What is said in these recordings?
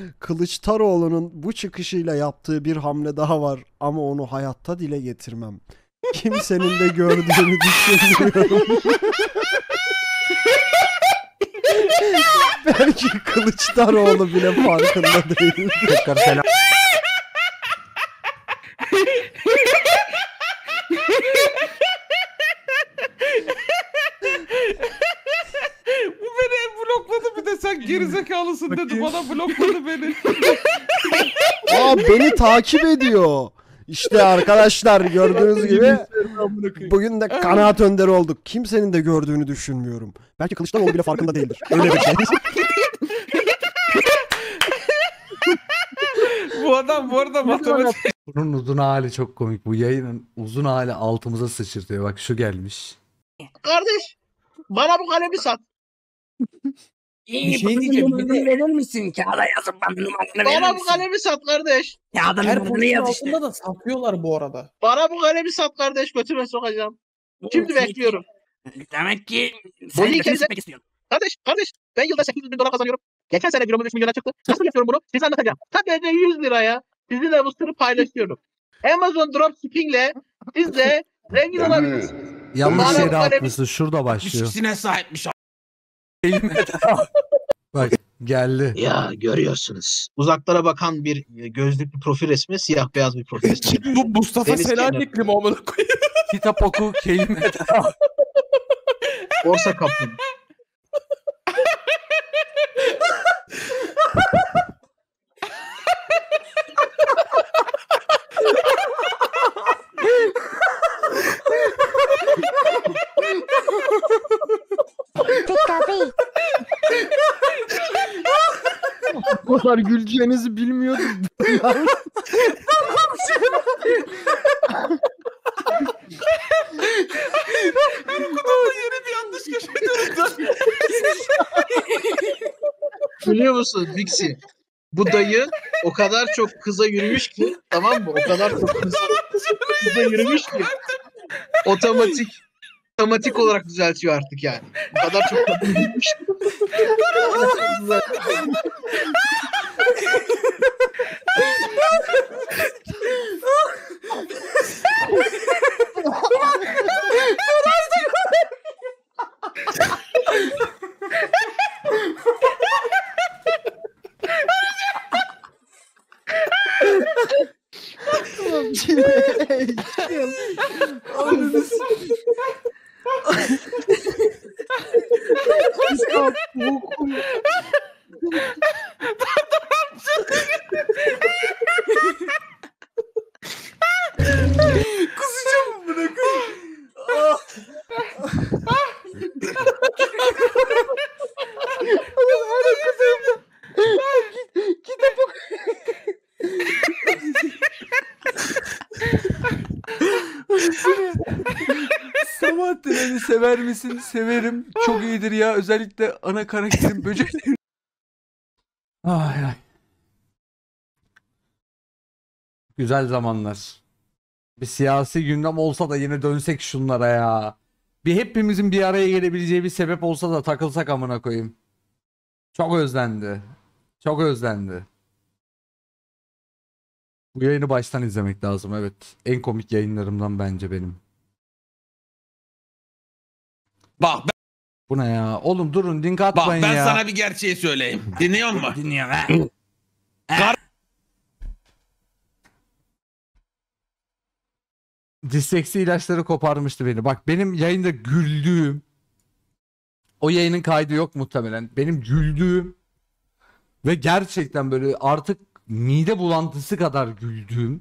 Kılıçdaroğlu'nun bu çıkışıyla yaptığı bir hamle daha var ama onu hayatta dile getirmem. Kimsenin de gördüğünü düşünmüyorum. Belki Kılıçdaroğlu bile farkında değil. Tekrar selam. Bu beni blokladı, bir de sen gerizekalısın dedi, bana blokladı beni. Aa, beni takip ediyor. İşte arkadaşlar, gördüğünüz gibi bugün de kanaat önderi olduk. Kimsenin de gördüğünü düşünmüyorum. Belki Kılıçdaroğlu bile farkında değildir. Öyle bir şey. Bu adam bu arada matematik. Bunun uzun hali çok komik. Bu yayının uzun hali altımıza sıçırtıyor. Bak şu gelmiş. Kardeş, bana bu kalemi sat. Bir şey diyeceğim. Bir de verir misin? Kağıda yazıp bana numaranı verir Bana bu misin? kalemi sat kardeş. Kağıda Her numaranı postun yaz işte. altında da satıyorlar bu arada. Bana bu kalemi sat kardeş, götüme sokacağım. Şimdi bekliyorum. Demek ki sen Bunu de kendine- sıkmak istiyorsun. Kardeş, ben yılda 800 bin dolar kazanıyorum. Geçen sene biromuz 3 milyona çıktı. Nasıl yapıyorum bunu? Size anlatacağım. Sadece 100 liraya sizinle bu sırrı paylaşıyorum. Amazon Dropshipping'le siz de zengin olabilirsiniz. Yanlış Bana yere bu kalemi- atmışsın. Şurada başlıyor. İkisine sahipmiş. Bak geldi. Ya görüyorsunuz. Uzaklara bakan bir gözlüklü profil resmi, siyah beyaz bir profil resmi. Bu Mustafa Deniz Selanikli mi amına koyayım? Kitap oku kelime. Borsa kaplı. Bu kadar güleceğinizi bilmiyordum. Yeni bir yanlış keşfediyorum. Biliyor musun Bixi? Bu dayı o kadar çok kıza yürümüş ki, tamam mı? O kadar çok kıza yürümüş ki otomatik olarak düzeltiyor artık yani. O kadar çok kadın yürümüş. Kusacağım amına koyayım. Sabahattin'i sever misin? Severim. Çok iyidir ya. Özellikle ana karakterin böcekleri. Ay ay. Güzel zamanlar. Bir siyasi gündem olsa da yine dönsek şunlara ya. Bir hepimizin bir araya gelebileceği bir sebep olsa da takılsak amına koyayım. Çok özlendi. Çok özlendi. Bu yayını baştan izlemek lazım, evet. En komik yayınlarımdan bence benim. Bak Bu ne ya? Oğlum durun, link bak atmayın ben ya. sana bir gerçeği söyleyeyim. Dinliyor musun? Dinliyorum ha. Disleksi ilaçları koparmıştı beni. Bak benim yayında güldüğüm, o yayının kaydı yok muhtemelen. Benim güldüğüm ve gerçekten böyle artık mide bulantısı kadar güldüğüm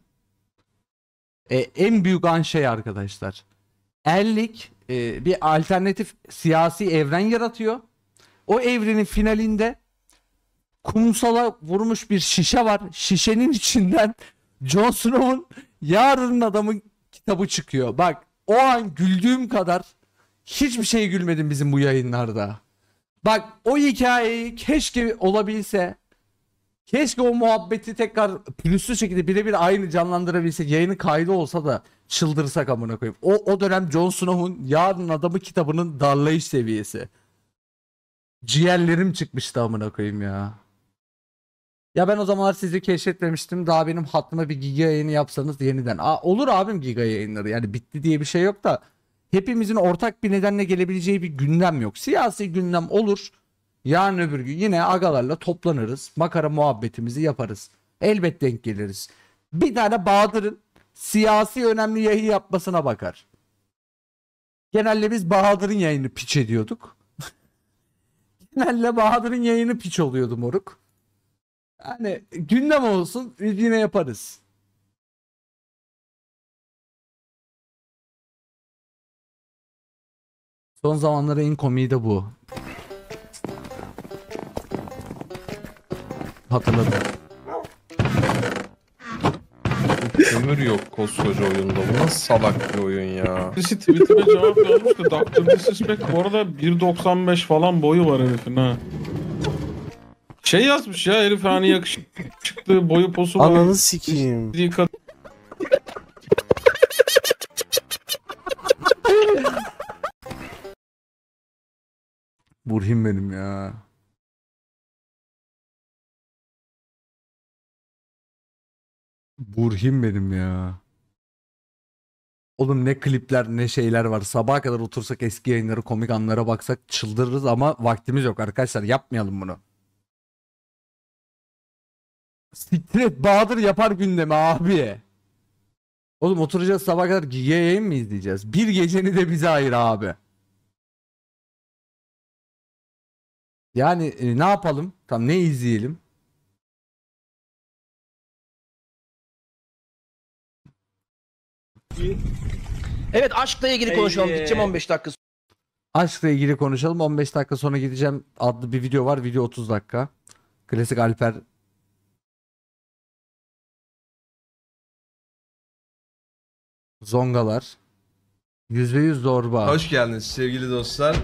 en büyük an şey arkadaşlar. Erlik bir alternatif siyasi evren yaratıyor. O evrenin finalinde kumsala vurmuş bir şişe var. Şişenin içinden Jon Snow'un Yarının Adamı kitabı çıkıyor. Bak o an güldüğüm kadar hiçbir şey gülmedim bizim bu yayınlarda. Bak o hikayeyi keşke olabilse, keşke o muhabbeti tekrar pürüzsüz şekilde birebir aynı canlandırabilsek, yayının kaydı olsa da çıldırsak amına koyayım. O dönem Jon Snow'un Yarının Adamı kitabının darlayış seviyesi. Ciğerlerim çıkmıştı amına koyayım ya. Ya ben o zamanlar sizi keşfetmemiştim. Daha benim hattıma bir giga yayını yapsanız yeniden. Olur abim giga yayınları. Yani bitti diye bir şey yok da hepimizin ortak bir nedenle gelebileceği bir gündem yok. Siyasi gündem olur. Yarın öbür gün yine agalarla toplanırız. Makara muhabbetimizi yaparız. Elbet denk geliriz. Bir tane Bahadır'ın siyasi önemli yayın yapmasına bakar. Genelde biz Bahadır'ın yayını piç ediyorduk. Genelde Bahadır'ın yayını piç oluyordu moruk. Yani gündem olsun yine yaparız. Son zamanlarda en komiği de bu. Hatırladım. Ömür yok koskoca oyunda. Bu nasıl salak bir oyun ya? Birisi Twitter'a cevap yazmış da Dr. Disrespect bu arada 1.95 falan boyu var herifin ha. Şey yazmış ya herif hani yakışıklı boyu posu var. Ananı sikeyim. Burhim benim ya. Burhim benim ya. Oğlum ne klipler ne şeyler var. Sabaha kadar otursak eski yayınları komik anlara baksak çıldırırız ama vaktimiz yok arkadaşlar. Yapmayalım bunu. Siktir et Bahadır yapar gündemi abi. Oğlum oturacağız sabaha kadar giga yayın mı izleyeceğiz? Bir geceni de bize ayır abi. Yani ne yapalım? Tam ne izleyelim? Evet, aşkla ilgili konuşalım. Gideceğim 15 dakika. Aşkla ilgili konuşalım. 15 dakika sonra gideceğim adlı bir video var. Video 30 dakika. Klasik Alper. Zongalar. %100 zorba. Hoş geldiniz sevgili dostlar.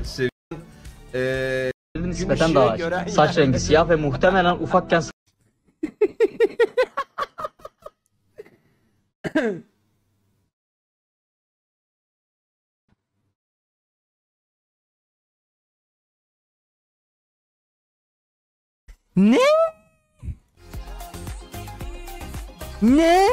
Nispeten daha açık. Saç rengi siyah ve muhtemelen ufakken Ne? Ne?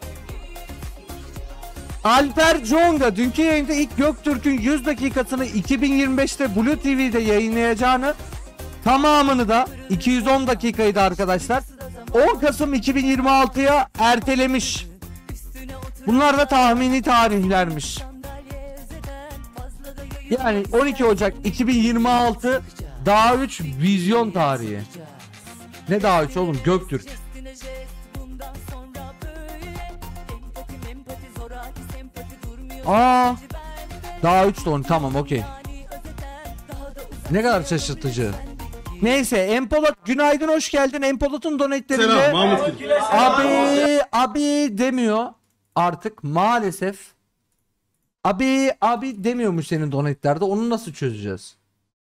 Alper Conga dünkü yayında ilk Göktürk'ün 100 dakikasını 2025'te Blue TV'de yayınlayacağını, tamamını da 210 dakikaydı arkadaşlar, 10 Kasım 2026'ya ertelemiş. Bunlar da tahmini tarihlermiş. Yani 12 Ocak 2026 daha 3 vizyon tarihi. Ne daha 3 oğlum, Göktürk. Daha 3 ton, tamam, okey. Ne kadar şaşırtıcı. Neyse, Empolat günaydın, hoş geldin. Empolat'ın donetlerinde abi demiyor artık maalesef. Abi demiyormuş senin donetlerde. Onu nasıl çözeceğiz?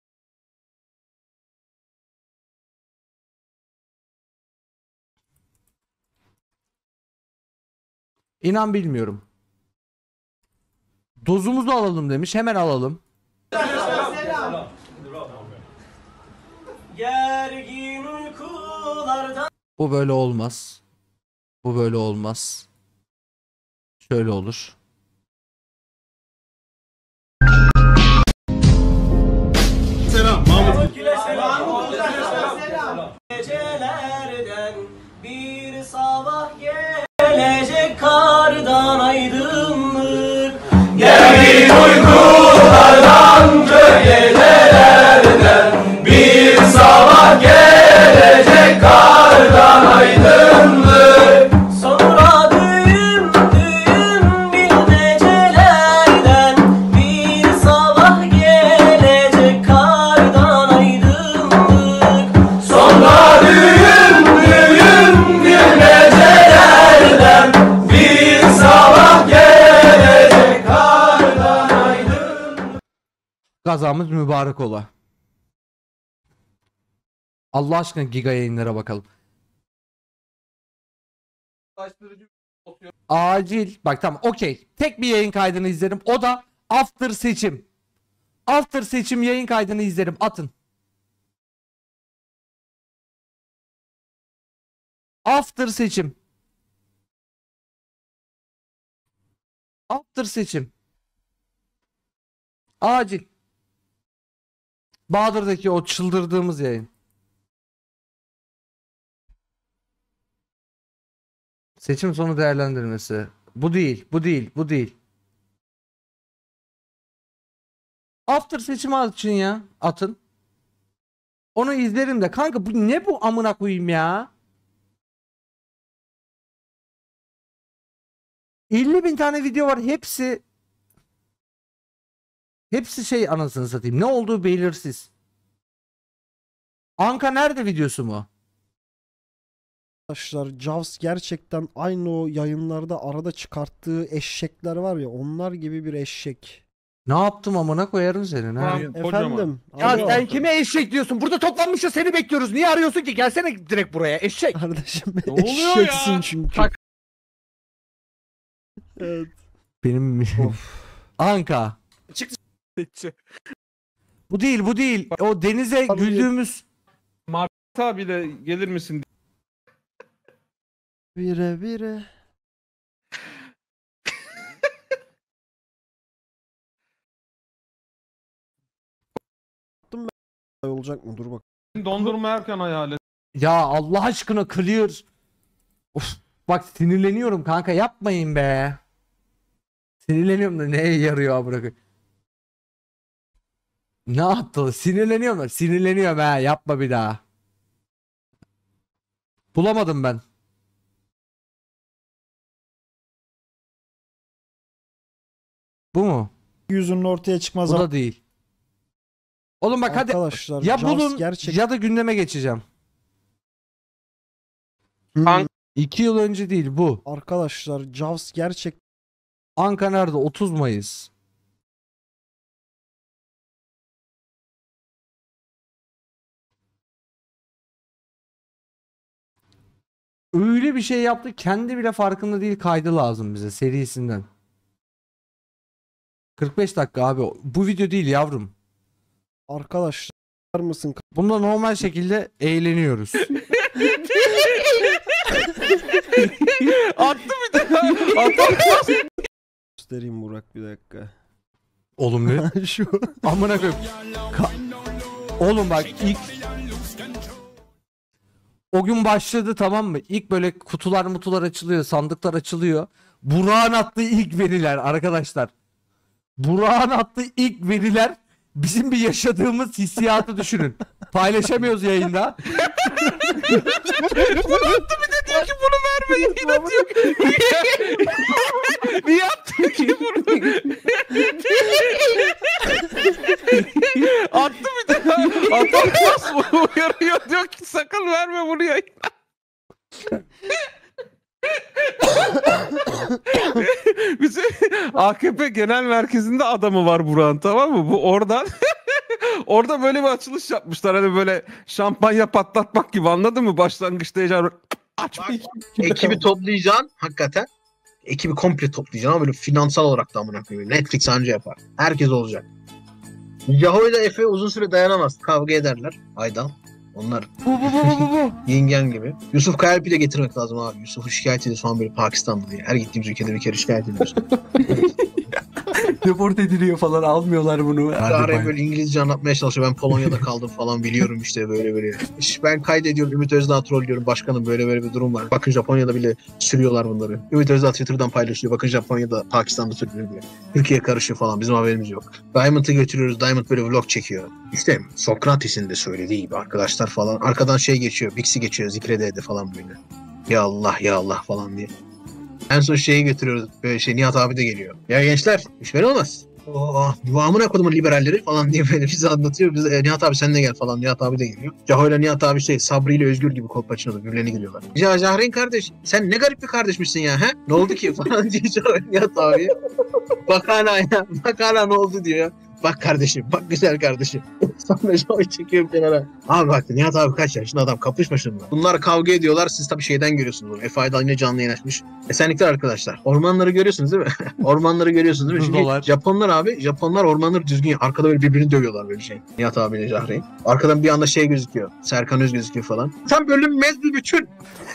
İnan bilmiyorum. Dozumuzu alalım demiş. Hemen alalım. Bu böyle olmaz. Bu böyle olmaz. Şöyle olur. Selam Mahmut. Gecelerden bir sabah gelecek kardan aydınlık. Gelin uykulardan gölgelerden bir sabah gelecek kardan aydınlık. Sonra düğün bilmecelerden bir sabah gelecek kardan aydınlık. Sonra düğün bilmecelerden bir sabah gelecek kardan aydınlık. Kazamız mübarek ola. Allah aşkına giga yayınlara bakalım. Acil. Bak tamam, okey. Tek bir yayın kaydını izlerim. O da after seçim. After seçim yayın kaydını izlerim. Atın. After seçim. After seçim. Acil. Bahadır'daki o çıldırdığımız yayın. Seçim sonu değerlendirmesi. Bu değil, bu değil, bu değil. After seçimi açın ya. Atın. Onu izlerim de. Kanka bu ne bu amına koyayım ya? 50.000 tane video var. Hepsi şey anasını satayım. Ne olduğu belirsiz. Anka nerede videosu mu? Arkadaşlar Jaws gerçekten aynı o yayınlarda arada çıkarttığı eşekler var ya, onlar gibi bir eşek. Ne yaptım amına koyarım senin ha? Efendim. Ya alo. sen kime eşek diyorsun? Burada toplanmışız, seni bekliyoruz. Niye arıyorsun ki? Gelsene direkt buraya eşek. Kardeşim Ne oluyor eşeksin ya? çünkü. Tak. Evet. Benim Anka. Bu değil, bu değil. O denize güldüğümüz Abiyle gelir misin? Bire bire. Olacak mı? Dur bak. Dondurma erken hayal et. ya Allah aşkına clear. Of, bak sinirleniyorum kanka, yapmayın be. Sinirleniyorum da neye yarıyor amına koyayım? Ne yaptı? Sinirleniyorum da. Sinirleniyorum ha. Yapma bir daha. Bulamadım ben. Bu mu? Yüzünün ortaya çıkmaz Bu ama da değil. Oğlum bak hadi. Arkadaşlar Ya Jaws bulun gerçekten ya da gündeme geçeceğim. Kanka- 2 yıl önce değil bu. Arkadaşlar Jaws gerçekten Anka nerede? 30 Mayıs. Öyle bir şey yaptı, kendi bile farkında değil, kaydı lazım bize serisinden. 45 dakika abi. Bu video değil yavrum. arkadaşlar mısın? Bunda normal şekilde eğleniyoruz. Attı bir daha. Göstereyim Burak bir dakika. Oğlum ne? Şu Amına koyayım. Oğlum bak ilk o gün başladı, tamam mı? İlk böyle kutular açılıyor, sandıklar açılıyor. Burak'ın attığı ilk veriler arkadaşlar. Burak'ın attığı ilk veriler, bizim bir yaşadığımız hissiyatı düşünün. Paylaşamıyoruz yayında. Bunu attı bir de diyor ki bunu vermeyin. Yine diyor. Niye attın ki bunu? Attı bir de. Atamaz mı? Uyarıyor diyor ki sakın verme bunu yayına. Bizim AKP genel merkezinde adamı var Burak'ın, tamam mı? Bu oradan orada böyle bir açılış yapmışlar. Hani böyle şampanya patlatmak gibi, anladın mı? Başlangıçta heyecan açmayın. Ekibi toplayacaksın hakikaten. Ekibi komple toplayacaksın ama böyle finansal olarak da amına koyayım. Netflix anca yapar. Herkes olacak. Yahoo ile Efe uzun süre dayanamaz. Kavga ederler. Aydan. Onlar Bu. yengen gibi. Yusuf Kayalp'i de getirmek lazım abi. Yusuf'u şikayet ediyoruz falan böyle Pakistan'da diye. Her gittiğimiz ülkede bir kere şikayet ediyoruz. Deport ediliyor falan, almıyorlar bunu. Araya böyle İngilizce anlatmaya çalışıyor. Ben Polonya'da kaldım falan, biliyorum işte böyle. İşte ben kaydediyorum. Ümit Özdağ trollüyorum. Başkanım böyle bir durum var. Bakın Japonya'da bile sürüyorlar bunları. Ümit Özdağ Twitter'dan paylaşıyor. Bakın Japonya'da, Pakistan'da sürülüyor diye. Türkiye karışıyor falan. Bizim haberimiz yok. Diamond'ı götürüyoruz. Diamond böyle vlog çekiyor. İşte Sokrates'in de söylediği gibi arkadaşlar falan. Arkadan şey geçiyor. Bixi geçiyor. Zikrede falan böyle. Ya Allah falan diye. En son şeyi götürüyoruz. Böyle Nihat abi de geliyor. Ya gençler, hiç böyle olmaz. Bu amına kodumun liberalleri falan diye böyle bize anlatıyor. Biz Nihat abi sen de gel falan. Nihat abi de geliyor. Caho ile Nihat abi Sabri ile Özgür gibi Kolpaçino'da birbirlerine geliyorlar. Ya Cahreyn kardeş, sen ne garip bir kardeşmişsin ya, he? Ne oldu ki falan diyor Caho Nihat abi. Bak hala ne oldu diyor ya. Bak kardeşim, bak güzel kardeşim. Sonra Joey çekiyor kenara. Abi bak Nihat abi kaç yaşında adam, kapışma şununla. Bunlar kavga ediyorlar, siz tabii şeyden görüyorsunuz. FI'da yine canlı yayın açmış. Esenlikler arkadaşlar. Ormanları görüyorsunuz değil mi? Ormanları görüyorsunuz değil mi? Şimdi Japonlar abi, Japonlar ormanları düzgün, arkada böyle birbirini dövüyorlar böyle şey. Nihat abiyle Cahreyn. Arkadan bir anda şey gözüküyor. Serkan Öz gözüküyor falan. Tam bölünmez bir bütün.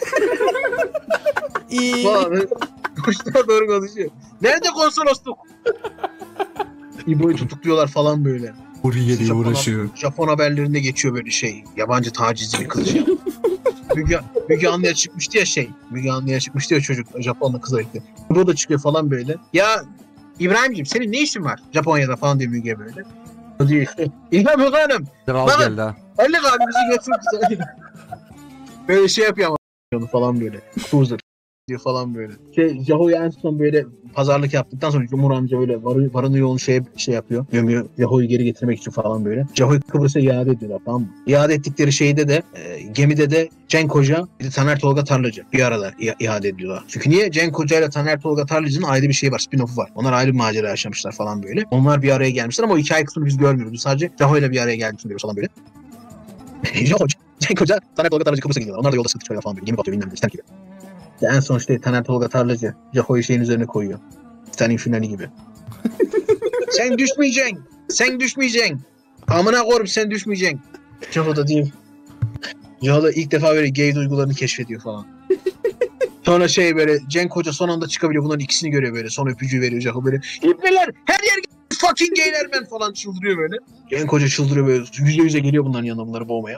Falan. Kuşlar doğru konuşuyor. Nerede konsolosluk? İbo'yu tutukluyorlar falan böyle. Buraya uğraşıyor. Japon haberlerinde geçiyor böyle şey. Yabancı tacizci bir kız ya. Müge Anlı'ya çıkmıştı ya şey. Müge Anlı'ya çıkmıştı ya çocuk. Japonla kız ayıktı. İbo da çıkıyor falan böyle. Ya İbrahim'ciğim senin ne işin var Japonya'da falan diyor Müge böyle. O diyor işte. İlham Hanım. Kral geldi ha. Ali abimizi götürdü. Böyle şey yapıyor ama onu falan böyle. Cruiser diyor falan böyle. Yaho'yu en son böyle pazarlık yaptıktan sonra Cumhur amca böyle varını yoğun şey yapıyor. Gömüyor. Yaho'yu geri getirmek için falan böyle. Yaho'yu Kıbrıs'a iade ediyorlar tamam mı? İade ettikleri şeyde de gemide de Cenk Hoca bir de Taner Tolga Tarlacı bir arada iade ediyorlar. Çünkü niye? Cenk Hoca ile Taner Tolga Tarlacı'nın ayrı bir şeyi var. Spin-off'u var. Onlar ayrı bir macera yaşamışlar falan böyle. Onlar bir araya gelmişler ama o hikaye kısmını biz görmüyoruz. Biz sadece Yaho'yla bir araya gelmişler diyoruz falan böyle. Cenk Hoca Taner Tolga Tarlacı Kıbrıs'a gidiyorlar. Onlar da yolda sıkıntı çıkarıyor falan böyle. Gemi batıyor bilmem ne. Gibi. En son işte Taner Tolga Tarlacı Jaho'yu şeyin üzerine koyuyor. Senin finali gibi. Sen düşmeyeceksin. Sen düşmeyeceksin. Amına koyayım sen düşmeyeceksin. Jaho da değil. Jaho da ilk defa böyle gay duygularını keşfediyor falan. Sonra şey böyle Cenk Hoca son anda çıkabiliyor. Bunların ikisini görüyor böyle. Son öpücüğü veriyor Jaho böyle. İbneler her yer fucking gayler man falan çıldırıyor böyle. Cenk Hoca çıldırıyor böyle. %100'e geliyor bunların yanına bunları boğmaya.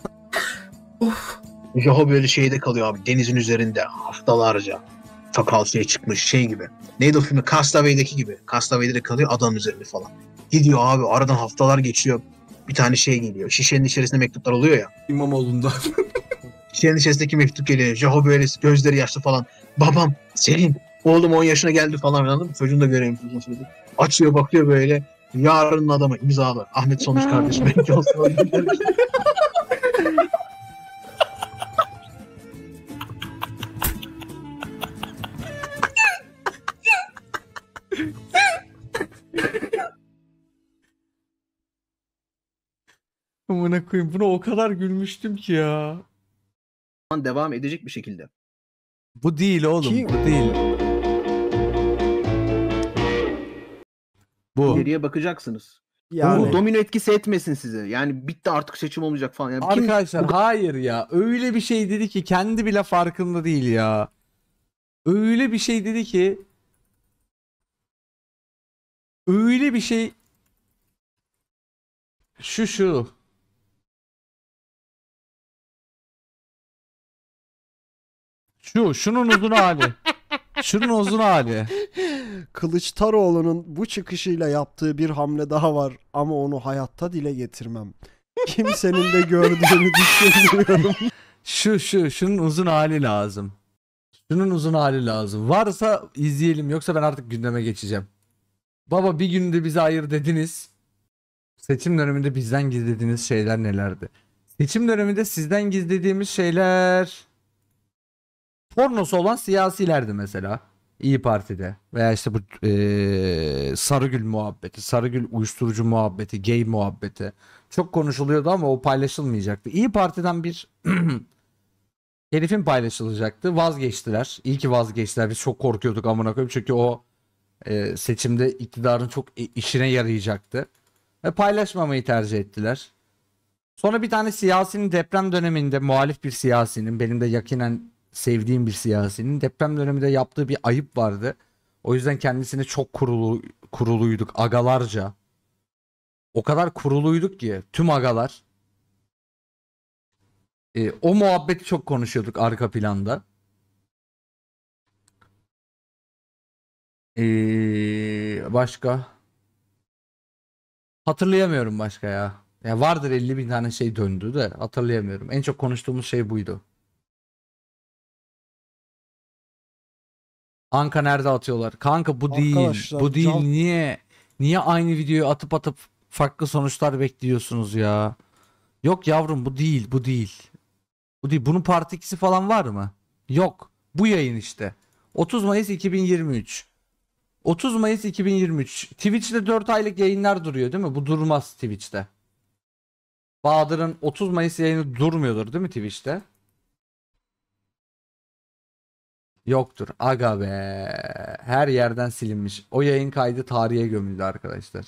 Jaho böyle şeyde kalıyor abi. Denizin üzerinde haftalarca. Sakal şey çıkmış şey gibi. Neydi o filmi? Castaway'deki gibi. Castaway'de de kalıyor adanın üzerinde falan. Gidiyor abi aradan haftalar geçiyor. Bir tane şey geliyor. Şişenin içerisinde mektuplar oluyor ya. İmamoğlu'nda. Şişenin içerisindeki mektup geliyor. Jaho böyle gözleri yaşlı falan. Babam Selin oğlum 10 yaşına geldi falan anladın mı? Çocuğunu da göreyim. Açıyor bakıyor böyle. Yarının adamı imzalı. Ahmet Sonuç kardeşim. Amına koyayım buna o kadar gülmüştüm ki ya. Devam edecek bir şekilde. Bu değil oğlum bu değil. Bu. İleriye bakacaksınız. Yani. Bu domino etkisi etmesin size. Yani bitti artık seçim olmayacak falan. Yani Arkadaşlar hayır ya öyle bir şey dedi ki kendi bile farkında değil ya. Öyle bir şey dedi ki öyle bir şey şu şunun uzun hali. Şunun uzun hali. Kılıçdaroğlu'nun bu çıkışıyla yaptığı bir hamle daha var ama onu hayatta dile getirmem. Kimsenin de gördüğünü düşünmüyorum. Şunun uzun hali lazım. Şunun uzun hali lazım. Varsa izleyelim yoksa ben artık gündeme geçeceğim. Baba bir günde bize ayır dediniz. Seçim döneminde bizden gizlediğiniz şeyler nelerdi? Seçim döneminde sizden gizlediğimiz şeyler pornosu olan siyasilerdi mesela. İyi Parti'de veya işte bu Sarıgül muhabbeti, Sarıgül uyuşturucu muhabbeti, gay muhabbeti çok konuşuluyordu ama o paylaşılmayacaktı. İyi Parti'den bir herifin paylaşılacaktı. Vazgeçtiler. İyi ki vazgeçtiler. Biz çok korkuyorduk amına koyayım çünkü o seçimde iktidarın çok işine yarayacaktı. Ve paylaşmamayı tercih ettiler. Sonra bir tane siyasinin deprem döneminde muhalif bir siyasinin benim de yakinen sevdiğim bir siyasinin deprem döneminde yaptığı bir ayıp vardı. O yüzden kendisine çok kuruluyduk agalarca. O kadar kuruluyduk ki tüm agalar. O muhabbeti çok konuşuyorduk arka planda. Başka? Hatırlayamıyorum başka ya. Ya vardır 50.000 tane şey döndü de hatırlayamıyorum. En çok konuştuğumuz şey buydu. Kanka nerede atıyorlar? Kanka bu değil. Bu değil. Niye aynı videoyu atıp farklı sonuçlar bekliyorsunuz ya? Yok yavrum bu değil. Bu değil. Bu değil. Bunun part 2'si falan var mı? Yok. Bu yayın işte. 30 Mayıs 2023. 30 Mayıs 2023. Twitch'te 4 aylık yayınlar duruyor değil mi? Bu durmaz Twitch'te. Bahadır'ın 30 Mayıs yayını durmuyordur değil mi Twitch'te? Yoktur. Aga be. Her yerden silinmiş. O yayın kaydı tarihe gömüldü arkadaşlar.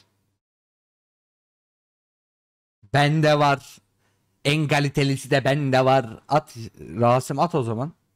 Bende var. En kalitelisi de bende var. At Rasim, at o zaman.